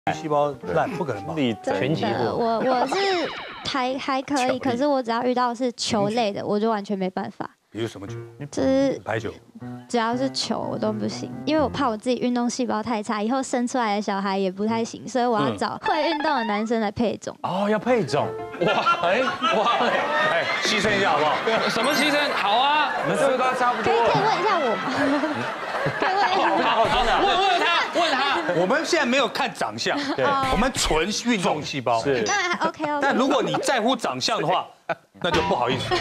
细胞烂，不可能吧？ 全集货。 我是还可以，可是我只要遇到是球类的，我就完全没办法。 比如什么球？ 就是排球。 只要是球我都不行，因为我怕我自己运动细胞太差，以后生出来的小孩也不太行，所以我要找会运动的男生来配种。 哦，要配种。 哇， 牺牲一下好不好？ 什么牺牲？好啊， 你们是不是都差不多？ 可以问一下我吗？可以问一下我。 好，问他。 我们现在没有看长相，对，我们纯运动细胞。 是。 那还 OK。 但如果你在乎长相的话，那就不好意思。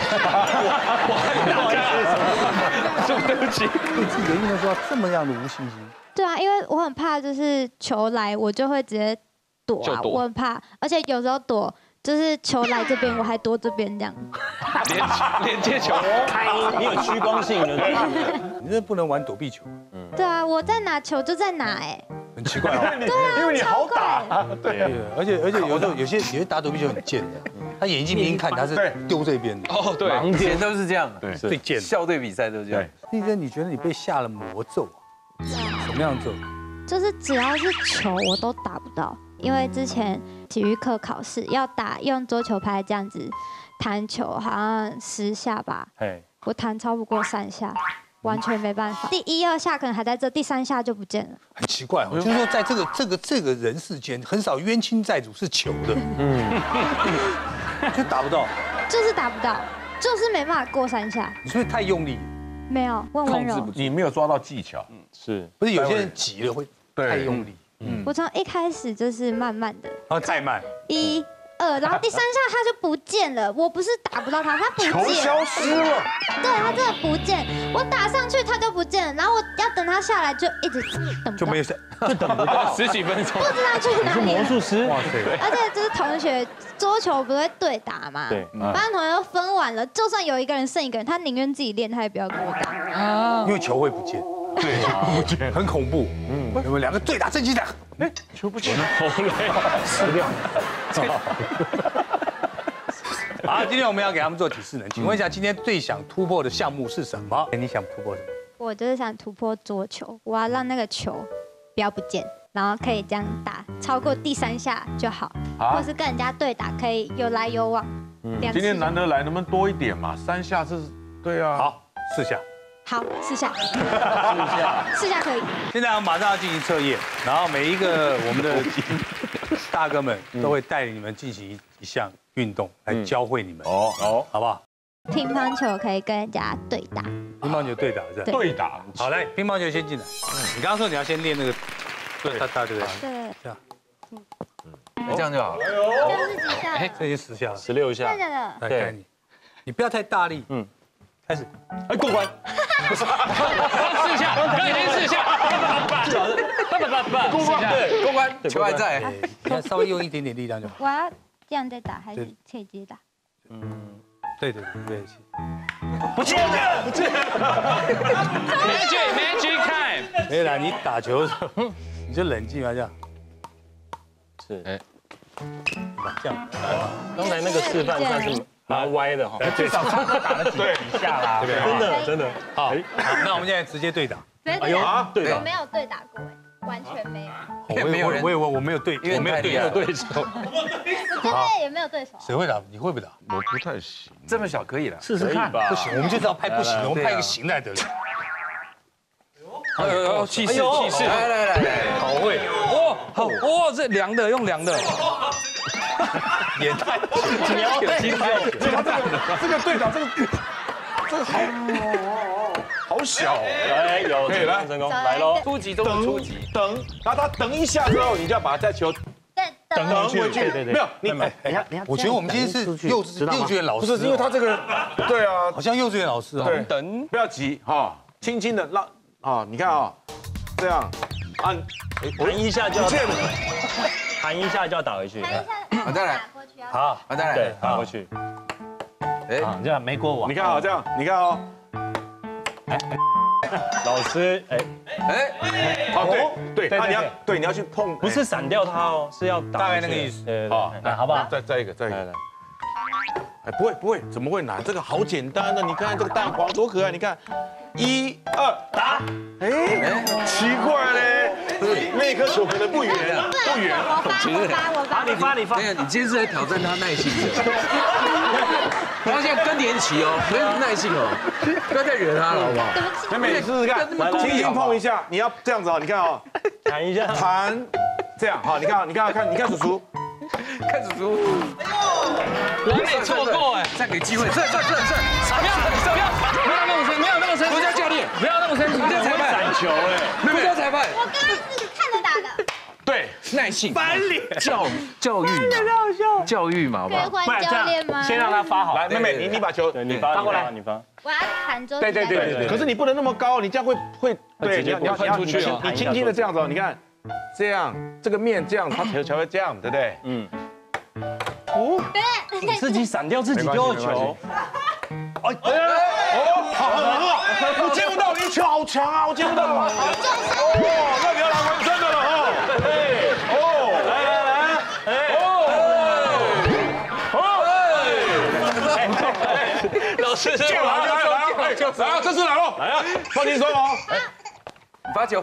对不起。 对自己的运动细胞这么样的无信心。 对啊，因为我很怕，就是球来我就会直接躲啊，我很怕，而且有时候躲。就是球来这边，我还躲这边这样。 连接球， 你有趋光性的。 你这不能玩躲避球。 对啊，我在哪球就在哪哎。 很奇怪哦。 对啊， 因为你好打。 对，而且有时候有些打躲避球很贱的，他眼睛明明看他是丢这边的。 哦，对， 以前都是这样。 对，最贱。 校队比赛都这样。 丽珍，你觉得你被下了魔咒？什么样的咒？ 就是只要是球我都打不到。因为之前体育课考试要用桌球拍这样子弹球，好像10下吧，我弹超不过3下，完全没办法。第1、2下可能还在这，第3下就不见了。 很奇怪，就是说在这个人世间，很少冤亲债主是球的，就打不到， 就是打不到，就是没办法过3下。 你是不是太用力？ 没有，问温柔。 你没有抓到技巧， 不是有些人急了会太用力。 我从一开始就是慢慢的， 然后再慢 1、2，然后第3下它就不见了。我不是打不到它，它不见， 球消失了。 对，它真的不见。我打上去它就不见了，然后我要等它下来就一直等不到， 就没有就等不到 10几分钟， 不知道去哪里。 是魔术师， 哇塞！ 而且就是同学桌球不会对打嘛， 对， 班同学都分完了，就算有一个人剩一个人，他宁愿自己练，他也不要跟我打。 因为球会不见。对，很恐怖。有没有2个对打正击打？ 球不见了， 好累， 死掉。 好，今天我们要给他们做体适能，请问一下，今天最想突破的项目是什么？你想突破什么？ 我就是想突破桌球，我要让那个球不要不见，然后可以这样打，超过第3下就好，或是跟人家对打可以有来有往。 今天难得来，能不能多一点嘛？3下是，对啊。 好，4下。 好，4下，4下可以。 现在马上要进行测验，然后每一个我们的大哥们都会带领你们进行一项运动来教会你们好不好？ 乒乓球可以跟人家对打， 乒乓球对打是吧？ 对打。 好，来，乒乓球先进来。你刚刚说你要先练那个大对不对？ 对， 这样， 这样就好。 这样是几下？ 这已经10下了 16下。 真的。 来，该你不要太大力。开始。 过关。 4下，刚已经4下， 过关，球还在。 你看稍微用一点点力量就好。 我要这样再打，还是可以直接打？ 对， 不见了，Magic time。 没有啦，你打球的时候你就冷静嘛，这样。 是， 这样。 刚才那个示范算是蛮歪的哈， 至少他打了几下啦， 真的。 好，那我们现在直接对打。 哎呦， 对打我没有对打过哎，完全没有。 我没有对，我没有对手。 我真的也没有对手。 谁会打？你会不打？ 我不太行。 这么小可以了， 试试看吧。 不行，我们就是要拍不行的，我们拍一个行来得了。 气势， 来， 好会。 哇，这凉的，用凉的。 也太这个对打，这个好小， 哎，有可以来成功，来喽， 初级中的初级， 等，然后他等1下之后，你就要把他球等回去，没有你， 我觉得我们今天是幼稚园老师， 不是因为他这个，对啊， 好像幼稚园老师啊。 对， 等， 不要急哈，轻轻的让啊，你看啊，这样按， 弹一下就要不见了， 弹一下就要打回去， 我再来， 好， 再来，对，打回去，哎，这样没过网， 你看啊，这样，你看哦， 老师， 好，对，你要去碰， 不是闪掉它哦，是要大概那个意思。 好， 来，好不好？ 再一个，哎，不会，怎么会难？这个好简单的，你看这个蛋黄多可爱，你看，1、2，打，哎，奇怪嘞， 那颗球可能不远，不远。 我发。 你发。你今天是在挑战他耐性的。他现在更年期哦，没有耐性哦，不要再惹他了，好不好？ 妹妹，你试试看，轻轻碰一下，你要这样子哦，你看哦， 弹一下， 弹，这样好，你看，你看叔叔， 看叔叔， 完美错过哎， 再给机会，这， 不要那么生气， 国家教练， 不要那么生气， 国家裁判， 闪球哎， 国家裁判， 我刚刚是看着打的。 对， 耐性，翻脸，教育嘛，好不好？ 可以换教练吗？ 先让他发好。 来，妹妹，你把球， 你发过来，你发。 我要弹桌。 对。可是你不能那么高，你这样会对，你要喷出去哦。 你轻轻的这样子哦，你看，这样这个面这样，它才会这样，对不对？嗯。 对。 自己闪掉自己丢球。 好，我接不到，你球好强啊，我接不到。哇，那你要拿完真的了哦。 老师， 来，这次来了，来啊，放轻松哦。 发球。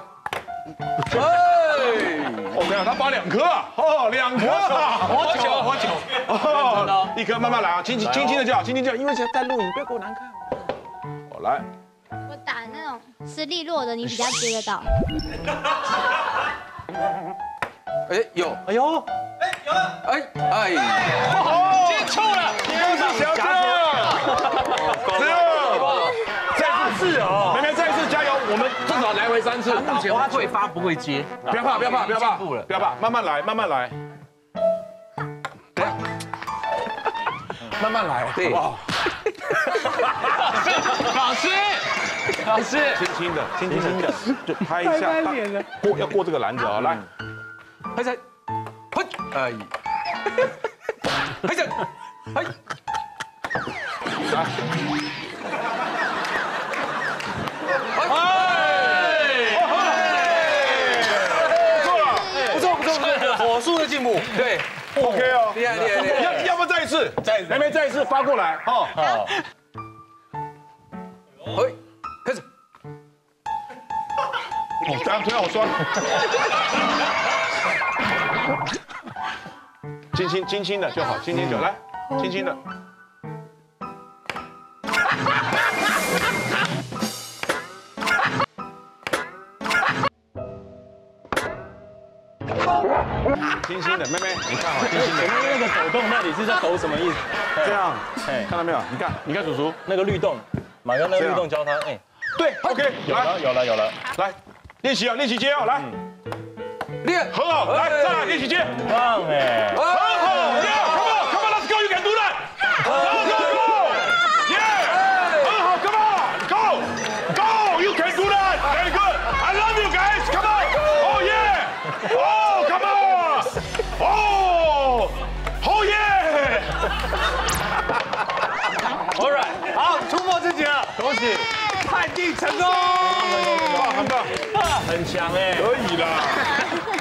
我看他发2颗啊，哦，2颗啊， 活球， 哦，一颗慢慢来啊，轻轻的叫，因为现在在录影，不要给我难看。我来， 我打那种实力弱的，你比较接得到。 哎，有， 有， 接触了， 你又是小将，再次哦，妹妹再次加油，我们至少来回3次。 目前会发不会接， 不要怕，慢慢来，慢慢来，好不好？ 老师， 轻轻的，就拍一下，要过这个篮子啊，来， 拍谁？哎，拍谁？拍，来。不错， 火速的进步。 对 ，OK 哦， 厉害！ 要不再一次，妹妹再一次发过来，哦，好， 开始。 这样腿好酸。轻轻的就好，轻轻就来，轻轻的。轻轻的，妹妹，你看啊，轻轻的。 前面那个抖动那里是在抖什么意思？ 这样，看到没有？你看，叔叔那个律动，马上那个律动教他，哎， 对 ，OK， 有了， 来，练习接哦，来， 练， 很好，来，再来练习接， 棒哎， 很好 ，Come on，Let's go，You can do that，Go， yeah， 很好 ，Come on，Go，You can do that，Very good，I love you guys，Come on，Oh yeah，Oh，Come on，Oh yeah， All right， 好，突破自己了，恭喜，判定成功， 很棒， 很强哎， 可以啦。